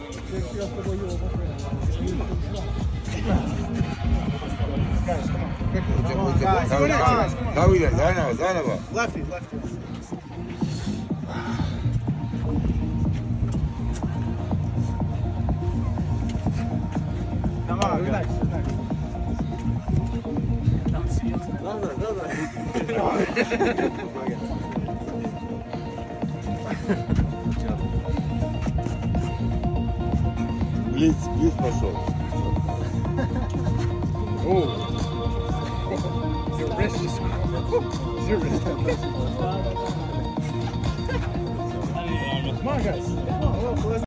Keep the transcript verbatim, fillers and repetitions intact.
Давай, заново, заново. Lefty, lefty. Come on, relax, relax. Ладно, ладно. Блиц, блиц пошел. Oh. Your wrist is... Your wrist. Come on, guys.